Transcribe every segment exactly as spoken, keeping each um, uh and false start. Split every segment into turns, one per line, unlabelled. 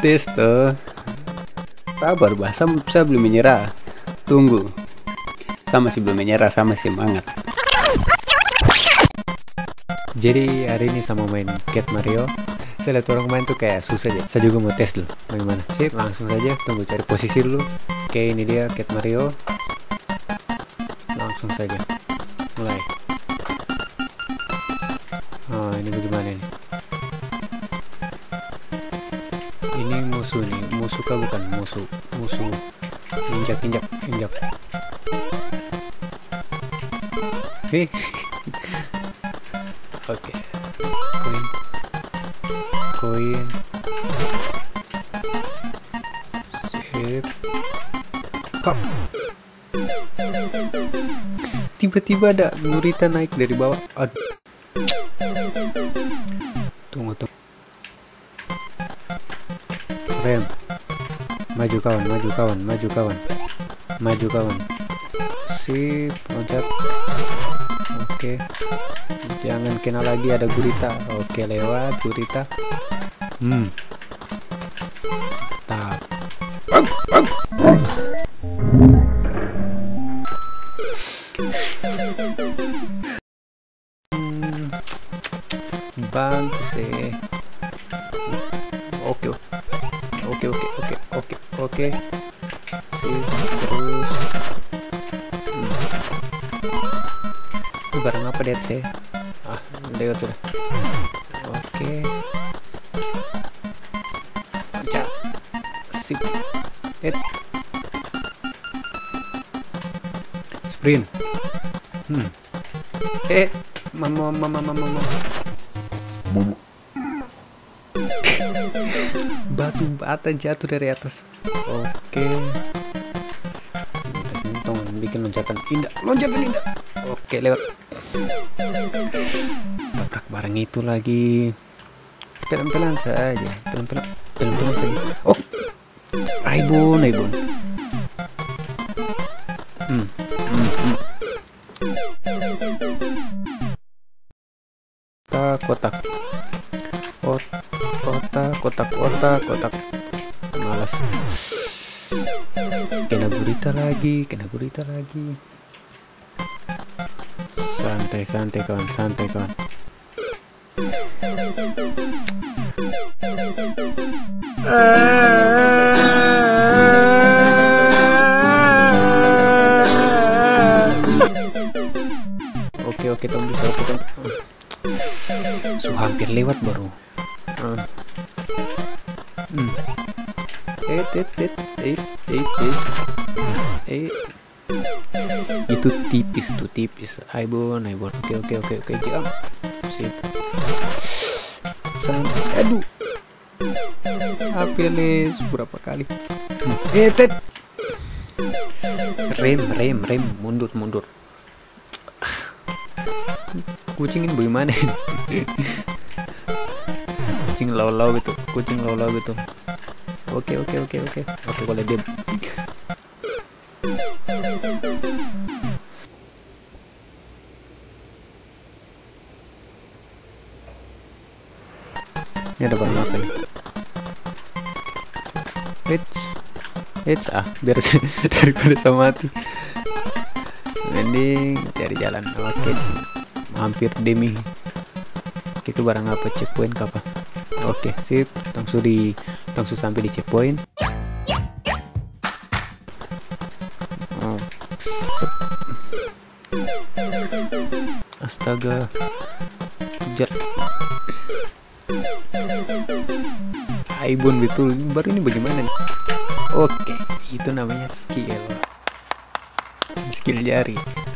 tes toh. Sabar bah, saya, saya belum menyerah. Tunggu. Saya masih belum menyerah, sama semangat. Jadi hari ini sama main Cat Mario. Saya lihat orang main tuh kayak susah aja. Saya juga mau tes dulu. Bagaimana? Sip, langsung saja. Tunggu cari posisi dulu. Oke, ini dia Cat Mario. Langsung saja. Mulai. Oh, ini bagaimana nih? Ini musuh nih. Musuh kah bukan? Musuh. Musuh. Injak, injak, injak. Hei. Oke. Koin. Koin. Sip. Kok tiba-tiba ada gurita naik dari bawah. Aduh. Tunggu, tunggu. Rem. Maju kawan, maju kawan, maju kawan. Maju kawan. Sip, loncat. Oke. Jangan kena lagi, ada gurita. Oke, lewat gurita. Hmm. Tak. Hmm. Bagus eh. Oke, oke, oke, oke, oke, oke. Sip, terus. Hmm. Ini barang apa dia sih? Ah, lewat sudah. Oke. Loncat. Sip. Hit. Sprint. Hmm. Eh, mama, mama, mama, mama. Batu bata jatuh dari atas. Oke. Untung bikin loncatan indah. Loncatan indah. Oke, lewat. Tabrak barang itu lagi. Pelan-pelan saja. Pelan-pelan. Pelan-pelan saja. Oh. Aibon, aibon. Hmm. Hmm. Hmm. Kotak, kotak. Ot, kotak, kotak, kotak, kotak. Malas. Kena gurita lagi, kena gurita lagi. Santai, santai kawan, santai kawan. Oke, oke, tunggu bisa, oke, tunggu. So, hampir lewat baru. Hmm. Eh, eh, eh, eh, eh, eh. Eh. Itu tipis tuh, tipis. Aibon, aibon. Oke, oke, oke, oke, jam. Sip. Sampai, aduh. Apeles berapa kali? Eh, tet. Rem, rem, rem, mundur, mundur. Kucing ini bagaimana? Kucing lau-lau gitu, kucing lau-lau gitu. Oke, oke, oke, oke. Oke, boleh diam. Ini ada barang apa nih? Hits, hits ah, biar daripada sama mati. Mending cari jalan. Oke, hampir demi. Itu barang apa? Checkpoint apa? Oke, sip. Langsung di, langsung sampai di checkpoint. Oh, astaga. Jar. Aibon betul. Baru ini bagaimana nih? Oke, itu namanya skill. Skill jari.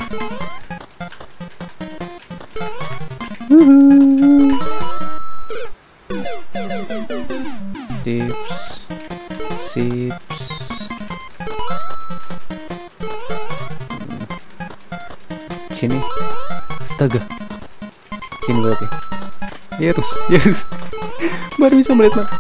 Tips, sips. Sini, astaga. Sini berarti. Yerus, yerus. Baru bisa melihat map.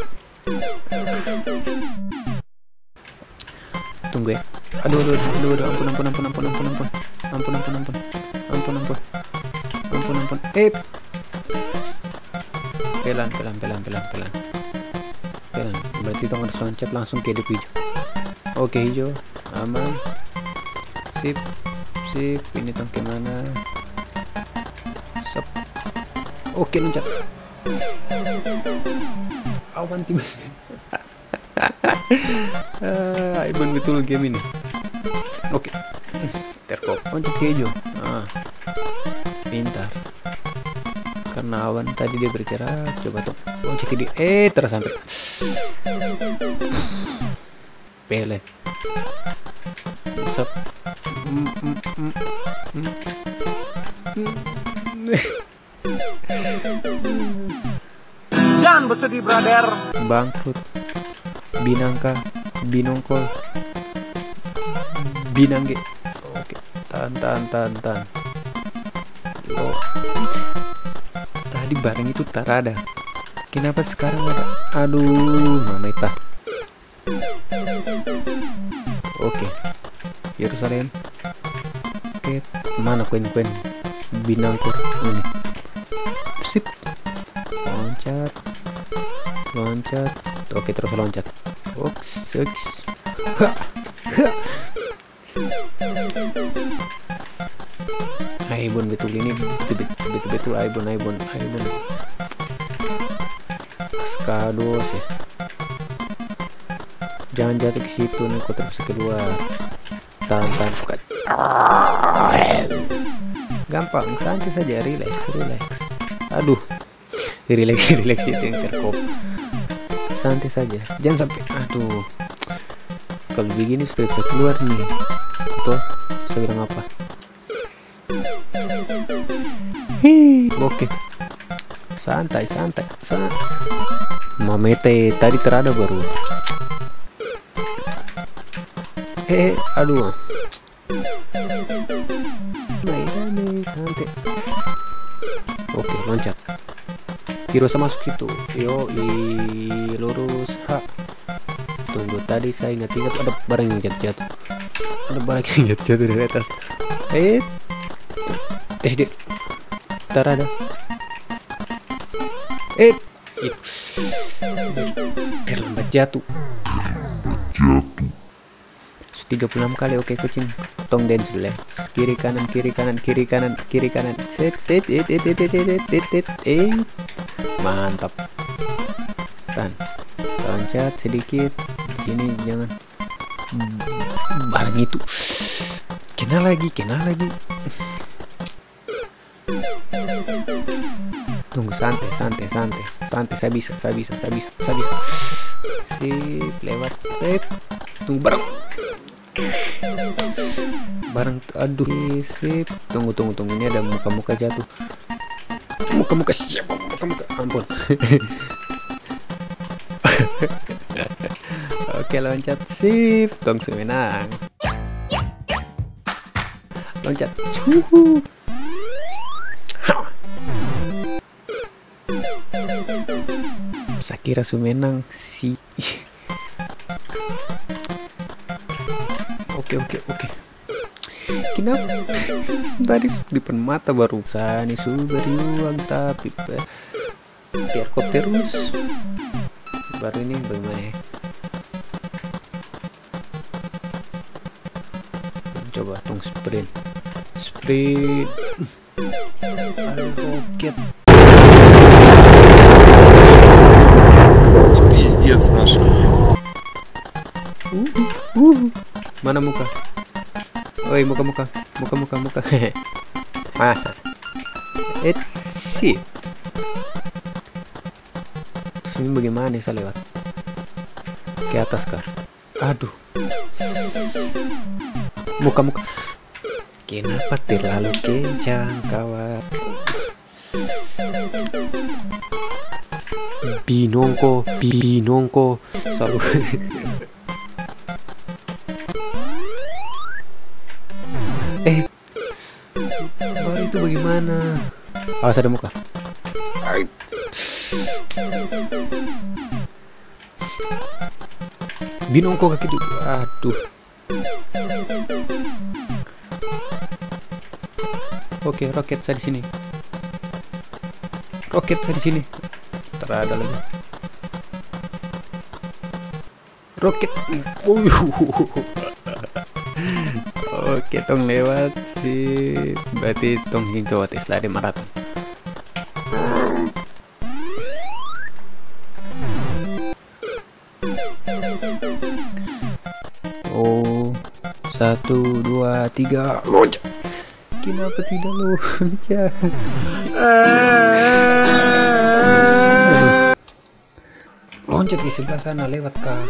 Tunggu ya. Aduh, aduh, aduh, aduh, ampun, ampun, ampun, ampun, ampun, ampun, ampun, ampun, ampun, ampun, ampun, ampun, ampun, eh, pelan, pelan, pelan, pelan, pelan, pelan, berarti tong harus loncat langsung ke hijau. Oke, hijau aman, sip sip. Ini tong kemana? Sep. Oke, loncat. Awan tiba. Ah, Ibon betul game ini. Oke, terkop loncat ke hijau. Ah, pintar. Karena awan tadi dia bergerak, coba tuh loncat ke dia. Eh, terus sampai. Pele. Sep. Mm, mm, mm, mm.
Jangan bersedih, brother.
Bangkrut. Binangka, binongkol, binangge. Oke, tahan, tahan, tahan, tahan. Oh. Tadi barang itu tak ada. Kenapa sekarang ada? Aduh, mama ita. Oke, Yerusalem. Oke, mana koin-koin binangkor ini? Sip. Loncat, loncat. Oke, terus loncat. Oks, oks. Ha, ha. Aibon betul ini, betul betul betul Aibon, Aibon, Aibon. Kaskados ya. Jangan jatuh ke situ nih, kau terus keluar. Tahan, tahan. Gampang, santai saja, relax, relax. Aduh, relax, relax itu yang terkop. Santai saja, jangan sampai. Aduh, kalau begini sudah bisa keluar nih. Tuh, segera apa? Hi, oke. Santai, santai, santai. Mamete tadi terada baru. Eh, aduh. Main santai. Oke, loncat. Kirosa masuk itu. Yo, i lurus. Ha. Tunggu, tadi saya ingat-ingat ada barang yang jatuh-jatuh. Ada barang yang jatuh-jatuh dari atas. Eh, tes dia. Tar ada. Eh, itu. Terlambat jatuh. tiga puluh enam kali. Oke, kucing. Tong dance dulu ya. Kiri kanan kiri kanan kiri kanan kiri kanan. Set set et et et et et et et. Eh. Mantap. Kan. Loncat sedikit. Di sini jangan. Barang itu. Kena lagi, kena lagi. Tunggu, santai, santai, santai. Santai, saya bisa, saya bisa, saya bisa, saya bisa. Sip, lewat. Tep. Tunggu barang. Barang, aduh, sip. Tunggu, tunggu, tunggu. Ini ada muka-muka jatuh. Muka-muka siapa? Muka-muka, ampun. Oke, loncat. Sip. Tong semenang. Loncat. Cuhu. Saya kira Sumenang si. Oke, oke, oke. Kenapa tadi di depan mata baru sani su berjuang tapi biar kok terus baru ini bagaimana ya? Coba tong sprint sprint ada roket.
Пиздец наш.
Uh, uh. Mana muka? Oi, muka muka, muka muka muka. Ah, it sip. Ini bagaimana saya lewat? Ke atas kah? Aduh. Muka muka. Kenapa terlalu kencang, kawan? Binongko, binongko, selalu. Eh, baru itu bagaimana? Awas ada muka. Ay. Binongko kaki itu. Aduh. Oke, roket saya di sini. Roket saya di sini. Terada lagi. roket. Uyuh. Oke, tong lewat sih. Berarti tong hinco tes lari maraton. Oh, satu, dua, tiga, loncat. Kenapa tidak loncat? Loncat di sebelah sana, lewat kah?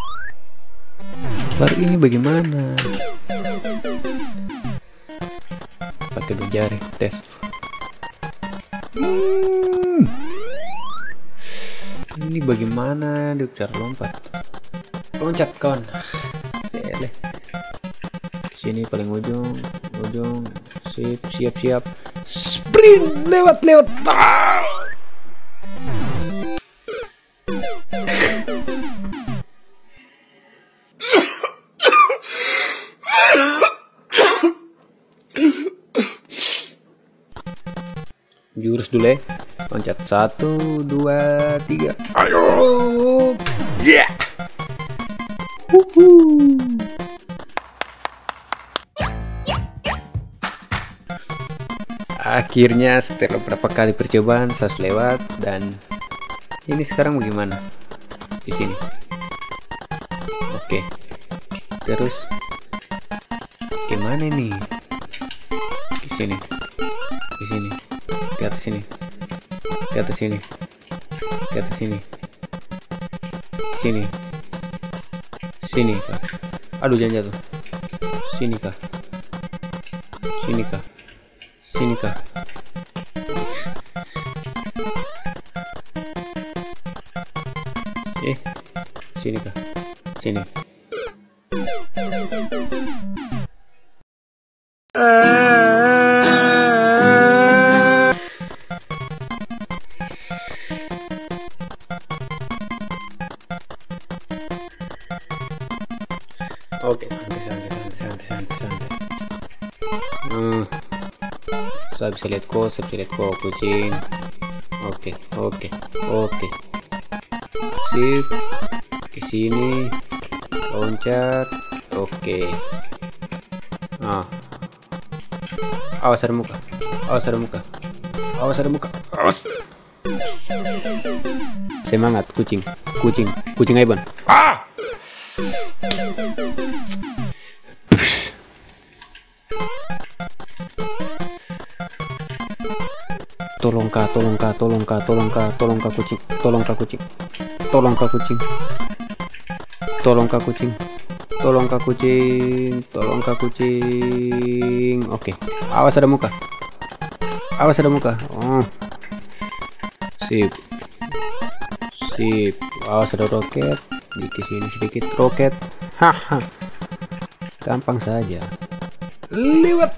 Baru ini bagaimana? Pakai dua jari, tes. Hmm. Ini bagaimana dia cara lompat? Loncat kawan. Di sini paling ujung, ujung. Sip, siap, siap. Sprint, lewat, lewat. Ah! Jurus dulu ya. Loncat satu, dua, tiga. Ayo. Yeah. Uhuh. Akhirnya setelah beberapa kali percobaan saya lewat, dan ini sekarang bagaimana? Di sini. Oke. Terus gimana nih? Di sini. Di sini. Di atas sini. Di atas sini. Di atas sini. Sini. Sini kah? Aduh, jangan jatuh. Sini kah? Sini kah? Sini kah? Eh, sini kah? Sini. Oke, santai, santai, santai, santai, santai. Hmm. Saya bisa lihat kok, saya bisa lihat kok kucing. Oke, oke, oke. Sip. Ke sini. Loncat. Oke. Ah. Awas ada muka. Awas ada muka. Awas ada muka. Awas. Semangat kucing. Kucing. Kucing Iban. Ah! Tolong kak, tolong kak, tolong kak, tolong kak, tolong kak kucing, tolong kak kucing, tolong kak kucing, tolong kak kucing, tolong kak kucing, tolong kak kucing. Oke, awas ada muka, awas ada muka. Oh, sip, sip. Awas ada roket, di sini sedikit roket. Haha, gampang saja. Lewat.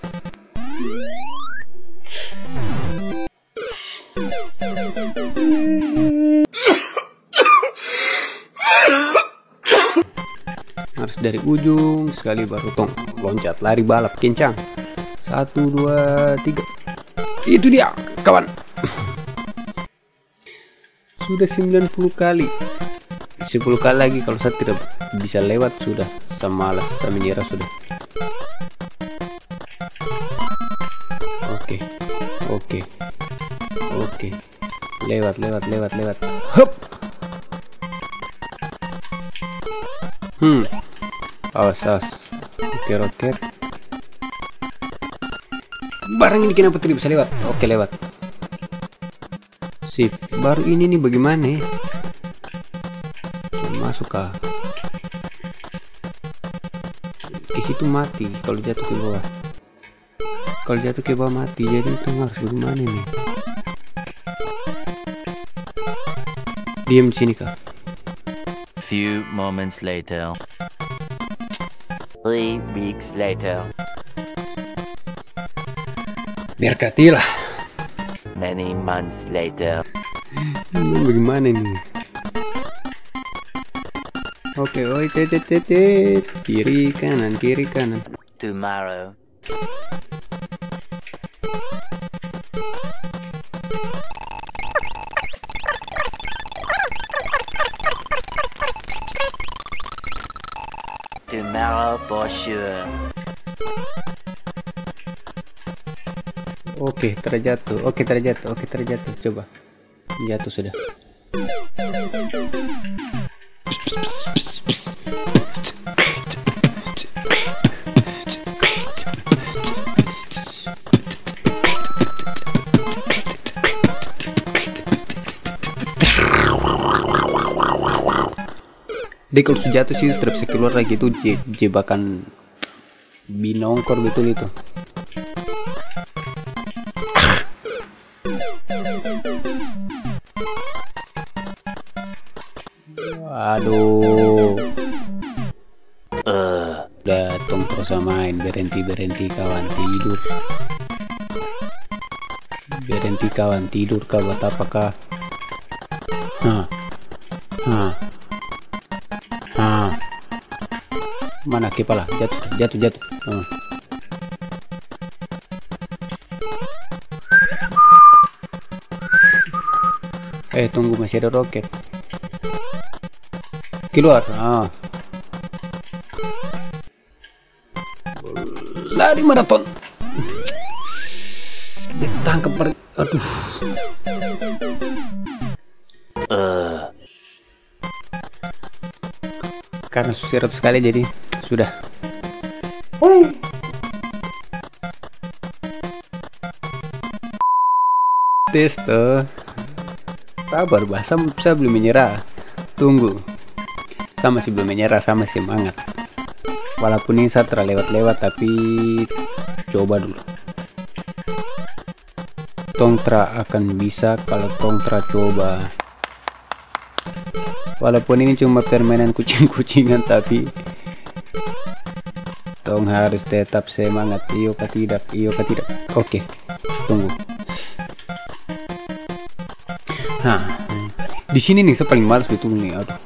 Harus dari ujung sekali baru tong loncat, lari balap kencang. Satu, dua, tiga. Itu dia kawan. Sudah sembilan puluh kali. Sepuluh kali lagi kalau saya tidak bisa lewat sudah, saya malas, saya menyerah sudah. Oke, oke, oke. Lewat, lewat, lewat, lewat. Hup. Hmm. Awas, awas. Oke, roket. Barang ini kenapa tidak bisa lewat? Oke, lewat. Sip. Baru ini nih bagaimana ya? Masuk kah? Di situ mati kalau jatuh ke bawah. Kalau jatuh ke bawah mati. Jadi itu harus bagaimana nih? Diam di sini kah?
Few moments later. Three weeks later.
Berkatilah.
Many months later.
Ini bagaimana nih? Oke, oi, tetetetet, kiri kanan, kiri kanan.
Tomorrow. Tomorrow for sure.
Oke, terjatuh. Oke, terjatuh. Oke, terjatuh. Coba. Jatuh sudah. Dia kalau sudah jatuh sih sudah bisa keluar lagi, itu je jebakan binongkor betul itu. Aduh.
Uh.
Udah tong terus main, berhenti berhenti kawan, tidur. Berhenti kawan, tidur kah buat apakah? Hah. Hah. Hah. Mana kepala? Jatuh, jatuh, jatuh. Hmm. Eh, tunggu, masih ada roket. Keluar. Ah. Lari maraton. Ditangkap per... Aduh.
Uh.
Karena susah sekali jadi sudah. Tes tuh. Sabar, bahasa saya belum menyerah. Tunggu. Sama sih belum menyerah, sama semangat. Walaupun ini saya terlewat-lewat, tapi coba dulu. Tongtra akan bisa kalau Tongtra coba. Walaupun ini cuma permainan kucing-kucingan, tapi Tong harus tetap semangat. Iyo kah tidak? Iyo kah tidak? Oke, tunggu. Nah, di sini nih saya paling males betul nih. Aduh.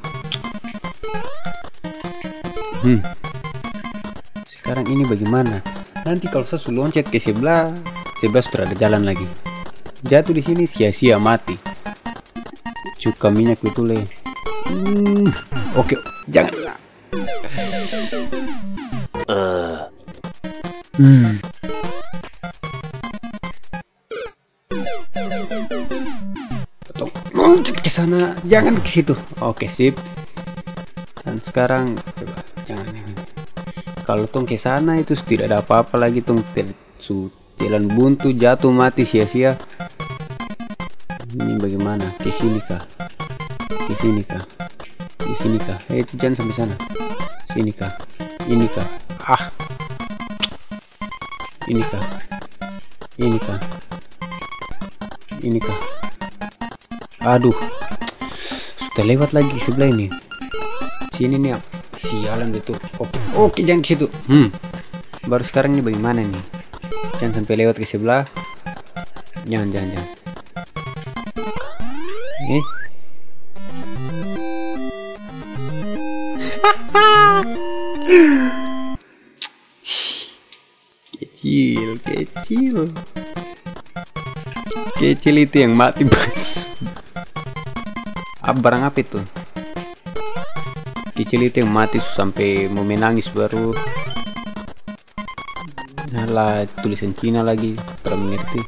Hmm. Sekarang ini bagaimana? Nanti kalau saya sudah loncat ke sebelah, sebelah sudah ada jalan lagi. Jatuh di sini sia-sia mati. Cuka minyak betul ya. Hmm, oke, okay. Jangan.
Uh.
Hmm. Loncat ke sana, jangan ke situ. Oke, okay, sip. Dan sekarang coba jangan. Kalau tong ke sana itu tidak ada apa-apa lagi, tong jalan buntu, jatuh mati sia-sia. Ini bagaimana? Ke sini kah? Ke sini kah? Di sini kah? Eh, itu jangan sampai sana. Sini kah? Ini kah? Ah. Ini kah? Ini kah? Ini kah? Aduh. Sudah lewat lagi sebelah ini. Sini nih. Sialan betul. Oke. Oke, jangan ke situ. Hmm. Baru sekarang ini bagaimana nih? Jangan sampai lewat ke sebelah. Jangan, jangan, jangan. Eh. Kecil, kecil. Kecil itu yang mati, bos. Apa barang apa itu? Kecil itu yang mati sampai mau menangis baru. Nah, tulisan Cina lagi, terus mengerti.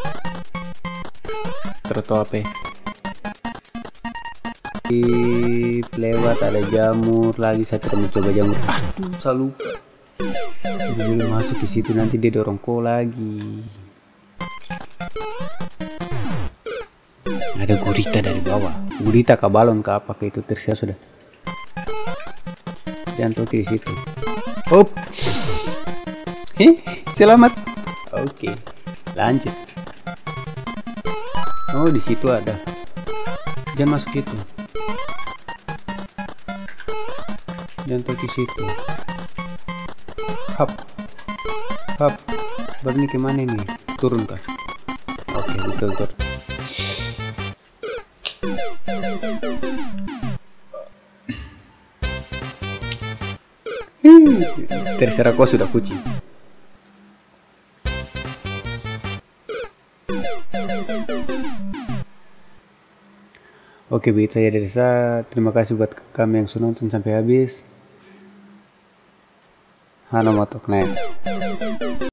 Terus apa? Lewat ada jamur lagi, saya terus mencoba jamur. Aduh, saya lupa. Jadi dulu masuk ke situ, nanti dia dorong ko lagi. Ada gurita dari bawah. Gurita ke balon ke apa ke itu tersiap sudah. Jangan tuh di situ. Hop. Eh, selamat. Oke, lanjut. Oh, di situ ada. Jangan masuk itu. Jangan tuh di situ. Hap. Hap. Baru ini kemana nih? Turun kah? Oke, betul betul. Terserah kau sudah kucing. Oke, begitu saja dari saya. Terima kasih buat kami yang sudah nonton sampai habis.
Hanomoto Clan.